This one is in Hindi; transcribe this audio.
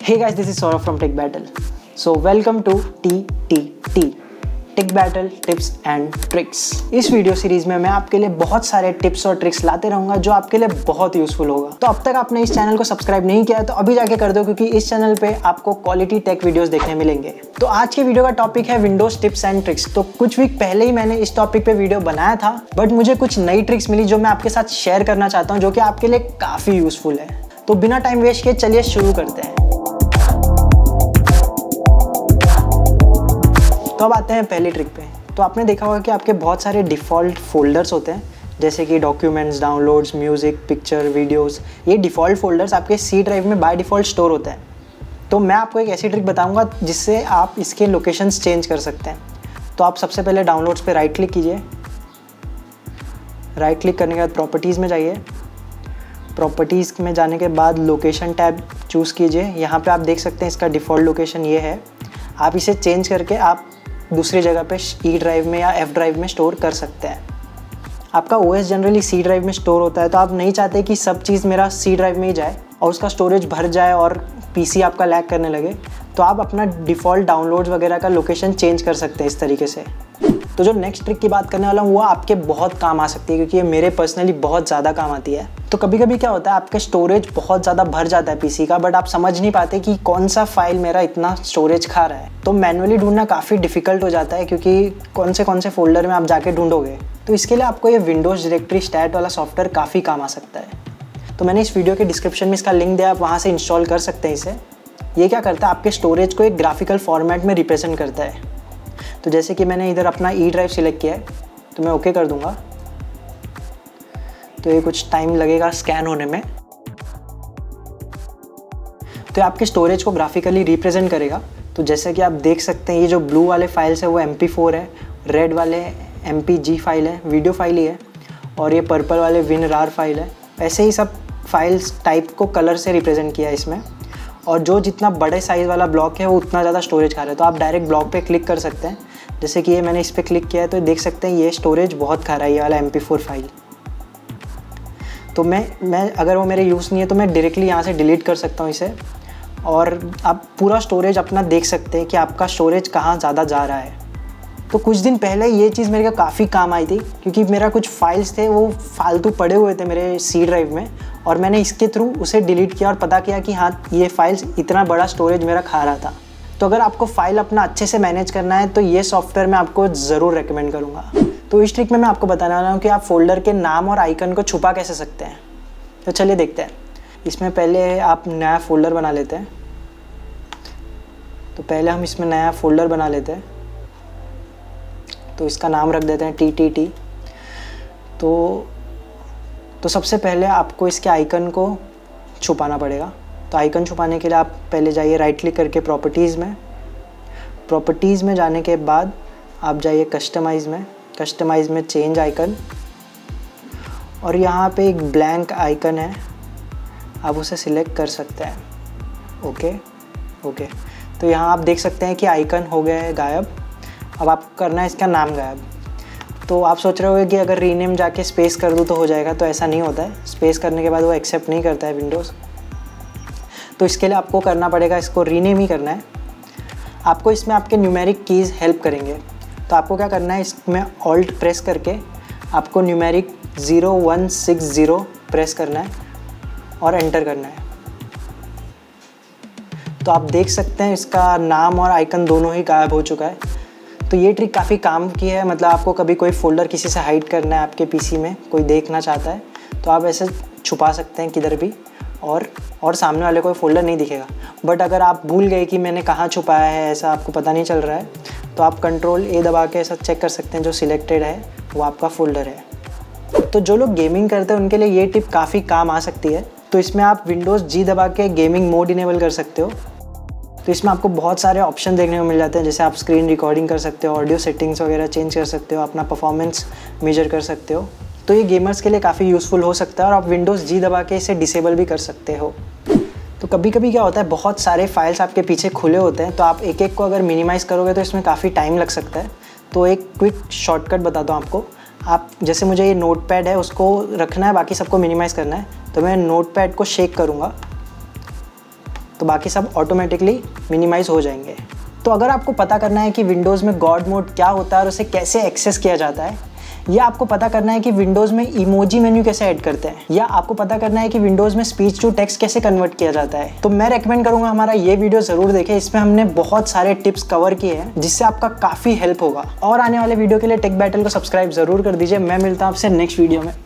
Hey guys, this is Saurabh from Tech Battle. So welcome to TTT, Tech Battle Tips and Tricks. इस वीडियो सीरीज में मैं आपके लिए बहुत सारे टिप्स और ट्रिक्स लाते रहूंगा जो आपके लिए बहुत यूजफुल होगा। तो अब तक आपने इस चैनल को सब्सक्राइब नहीं किया है तो अभी जाके कर दो, क्योंकि इस चैनल पे आपको क्वालिटी टेक वीडियोस देखने मिलेंगे। तो आज की वीडियो का टॉपिक है विंडोज टिप्स एंड ट्रिक्स। तो कुछ वीक पहले ही मैंने इस टॉपिक पे वीडियो बनाया था, बट मुझे कुछ नई ट्रिक्स मिली जो मैं आपके साथ शेयर करना चाहता हूँ, जो कि आपके लिए काफी यूजफुल है। तो बिना टाइम वेस्ट किए चलिए शुरू करते हैं। तो अब आते हैं पहली ट्रिक पे। तो आपने देखा होगा कि आपके बहुत सारे डिफ़ॉल्ट फोल्डर्स होते हैं, जैसे कि documents, downloads, music, picture, videos. ये डिफ़ॉल्ट फोल्डर्स आपके सी ड्राइव में बाय डिफ़ॉल्ट स्टोर होते हैं। तो मैं आपको एक ऐसी ट्रिक बताऊंगा जिससे आप इसके लोकेशंस चेंज कर सकते हैं। तो आप सबसे पहले डाउनलोड्स पे राइट क्लिक कीजिए। राइट क्लिक करने के बाद प्रॉपर्टीज़ में जाइए। प्रॉपर्टीज़ में जाने के बाद लोकेशन टैब चूज़ कीजिए। यहाँ पर आप देख सकते हैं इसका डिफ़ॉल्ट लोकेशन ये है। आप इसे चेंज करके आप दूसरी जगह पे ई ड्राइव में या एफ ड्राइव में स्टोर कर सकते हैं। आपका ओएस जनरली सी ड्राइव में स्टोर होता है, तो आप नहीं चाहते कि सब चीज़ मेरा सी ड्राइव में ही जाए और उसका स्टोरेज भर जाए और पीसी आपका लैग करने लगे। तो आप अपना डिफ़ॉल्ट डाउनलोड्स वगैरह का लोकेशन चेंज कर सकते हैं इस तरीके से। तो जो नेक्स्ट ट्रिक की बात करने वाला हूँ वो आपके बहुत काम आ सकती है, क्योंकि ये मेरे पर्सनली बहुत ज़्यादा काम आती है। तो कभी कभी क्या होता है, आपका स्टोरेज बहुत ज़्यादा भर जाता है पीसी का, बट आप समझ नहीं पाते कि कौन सा फाइल मेरा इतना स्टोरेज खा रहा है। तो मैनुअली ढूंढना काफ़ी डिफिकल्ट हो जाता है, क्योंकि कौन से फोल्डर में आप जाके ढूंढोगे। तो इसके लिए आपको ये विंडोज़ डायरेक्टरी स्टैट वाला सॉफ्टवेयर काफ़ी काम आ सकता है। तो मैंने इस वीडियो के डिस्क्रिप्शन में इसका लिंक दिया, आप वहाँ से इंस्टॉल कर सकते हैं इसे। ये क्या करता है, आपके स्टोरेज को एक ग्राफिकल फॉर्मेट में रिप्रेजेंट करता है। तो जैसे कि मैंने इधर अपना ई ड्राइव सिलेक्ट किया है, तो मैं ओके कर दूंगा। तो ये कुछ टाइम लगेगा स्कैन होने में। तो आपके स्टोरेज को ग्राफिकली रिप्रेजेंट करेगा। तो जैसे कि आप देख सकते हैं, ये जो ब्लू वाले फाइल्स है वो MP4 है, रेड वाले MPG फाइल है, वीडियो फाइल ही है, और ये पर्पल वाले WinRAR फाइल है। ऐसे ही सब फाइल्स टाइप को कलर से रिप्रेजेंट किया है इसमें। और जो जितना बड़े साइज़ वाला ब्लॉक है वो उतना ज़्यादा स्टोरेज खा रहा है। तो आप डायरेक्ट ब्लॉक पे क्लिक कर सकते हैं। जैसे कि ये मैंने इस पर क्लिक किया है, तो देख सकते हैं ये स्टोरेज बहुत खा रहा है, ये वाला MP4 फाइल। तो मैं अगर वो मेरे यूज़ नहीं है तो मैं डायरेक्टली यहाँ से डिलीट कर सकता हूँ इसे, और आप पूरा स्टोरेज अपना देख सकते हैं कि आपका स्टोरेज कहाँ ज़्यादा जा रहा है। तो कुछ दिन पहले ये चीज़ मेरे को काफ़ी काम आई थी, क्योंकि मेरा कुछ फाइल्स थे वो फालतू पड़े हुए थे मेरे सी ड्राइव में, और मैंने इसके थ्रू उसे डिलीट किया और पता किया कि हाँ, ये फाइल्स इतना बड़ा स्टोरेज मेरा खा रहा था। तो अगर आपको फाइल अपना अच्छे से मैनेज करना है तो ये सॉफ्टवेयर मैं आपको ज़रूर रेकमेंड करूँगा। तो इस ट्रिक में मैं आपको बताने वाला हूँ कि आप फोल्डर के नाम और आइकन को छुपा कैसे सकते हैं। तो चलिए देखते हैं। इसमें पहले आप नया फोल्डर बना लेते हैं। तो पहले हम इसमें नया फोल्डर बना लेते हैं। तो इसका नाम रख देते हैं TTT। तो सबसे पहले आपको इसके आइकन को छुपाना पड़ेगा। तो आइकन छुपाने के लिए आप पहले जाइए राइट क्लिक करके प्रॉपर्टीज़ में। प्रॉपर्टीज़ में जाने के बाद आप जाइए कस्टमाइज़ में। कस्टमाइज़ में चेंज आइकन, और यहाँ पे एक ब्लैंक आइकन है, आप उसे सिलेक्ट कर सकते हैं। ओके। तो यहाँ आप देख सकते हैं कि आइकन हो गया है गायब। अब आपको करना है इसका नाम गायब। तो आप सोच रहे होंगे कि अगर रीनेम जाके स्पेस कर दूँ तो हो जाएगा, तो ऐसा नहीं होता है। स्पेस करने के बाद वो एक्सेप्ट नहीं करता है विंडोज़। तो इसके लिए आपको करना पड़ेगा, इसको रीनेम ही करना है। आपको इसमें आपके न्यूमेरिक कीज़ हेल्प करेंगे। तो आपको क्या करना है, इसमें ऑल्ट प्रेस करके आपको न्यूमेरिक 0160 प्रेस करना है और एंटर करना है। तो आप देख सकते हैं इसका नाम और आइकन दोनों ही गायब हो चुका है। तो ये ट्रिक काफ़ी काम की है। मतलब आपको कभी कोई फोल्डर किसी से हाइड करना है आपके पीसी में, कोई देखना चाहता है, तो आप ऐसे छुपा सकते हैं किधर भी, और सामने वाले को फोल्डर नहीं दिखेगा। बट अगर आप भूल गए कि मैंने कहाँ छुपाया है, ऐसा आपको पता नहीं चल रहा है, तो आप Ctrl+A दबा के ऐसा चेक कर सकते हैं जो सिलेक्टेड है वो आपका फोल्डर है। तो जो लोग गेमिंग करते हैं उनके लिए ये टिप काफ़ी काम आ सकती है। तो इसमें आप Windows G दबा के गेमिंग मोड इनेबल कर सकते हो। तो इसमें आपको बहुत सारे ऑप्शन देखने को मिल जाते हैं, जैसे आप स्क्रीन रिकॉर्डिंग कर सकते हो, ऑडियो सेटिंग्स वगैरह चेंज कर सकते हो, अपना परफॉर्मेंस मेजर कर सकते हो। तो ये गेमर्स के लिए काफ़ी यूज़फुल हो सकता है, और आप Windows G दबा के इसे डिसेबल भी कर सकते हो। तो कभी कभी क्या होता है, बहुत सारे फाइल्स आपके पीछे खुले होते हैं, तो आप एक एक को अगर मिनिमाइज़ करोगे तो इसमें काफ़ी टाइम लग सकता है। तो एक क्विक शॉर्टकट बताता हूँ आपको। आप जैसे मुझे ये नोटपैड है उसको रखना है, बाकी सबको मिनिमाइज़ करना है। तो मैं नोटपैड को शेक करूँगा तो बाकी सब ऑटोमेटिकली मिनिमाइज़ हो जाएंगे। तो अगर आपको पता करना है कि विंडोज़ में गॉड मोड क्या होता है और उसे कैसे एक्सेस किया जाता है, या आपको पता करना है कि विंडोज़ में इमोजी मेन्यू कैसे ऐड करते हैं, या आपको पता करना है कि विंडोज़ में स्पीच टू टेक्स्ट कैसे कन्वर्ट किया जाता है, तो मैं रेकमेंड करूंगा हमारा ये वीडियो ज़रूर देखें। इसमें हमने बहुत सारे टिप्स कवर किए हैं जिससे आपका काफ़ी हेल्प होगा। और आने वाले वीडियो के लिए टेक बैटल को सब्सक्राइब ज़रूर कर दीजिए। मैं मिलता हूँ आपसे नेक्स्ट वीडियो में।